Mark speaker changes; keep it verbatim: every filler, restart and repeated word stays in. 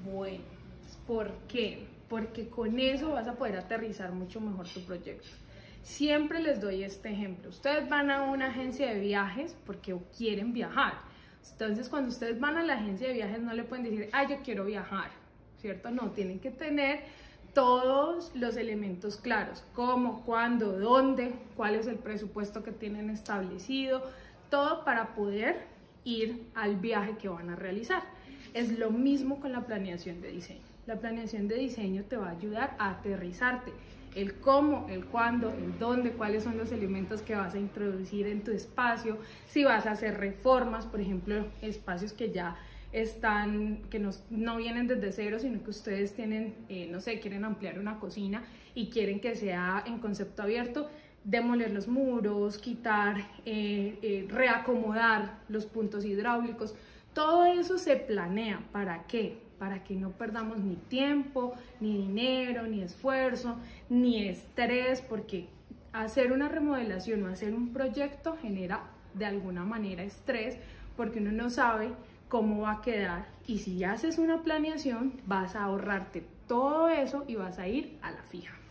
Speaker 1: Bueno, ¿por qué? Porque con eso vas a poder aterrizar mucho mejor tu proyecto. Siempre les doy este ejemplo. Ustedes van a una agencia de viajes porque quieren viajar. Entonces, cuando ustedes van a la agencia de viajes no le pueden decir, ah, yo quiero viajar, ¿cierto? No, tienen que tener todos los elementos claros, cómo, cuándo, dónde, cuál es el presupuesto que tienen establecido, todo para poder ir al viaje que van a realizar. Es lo mismo con la planeación de diseño. La planeación de diseño te va a ayudar a aterrizarte el cómo, el cuándo, el dónde, cuáles son los elementos que vas a introducir en tu espacio, si vas a hacer reformas, por ejemplo, espacios que ya están, que no, no vienen desde cero, sino que ustedes tienen, eh, no sé, quieren ampliar una cocina y quieren que sea en concepto abierto, demoler los muros, quitar, eh, eh, reacomodar los puntos hidráulicos. Todo eso se planea. ¿Para qué? Para que no perdamos ni tiempo, ni dinero, ni esfuerzo, ni estrés, porque hacer una remodelación o hacer un proyecto genera de alguna manera estrés, porque uno no sabe cómo va a quedar, y si haces una planeación vas a ahorrarte todo eso y vas a ir a la fija.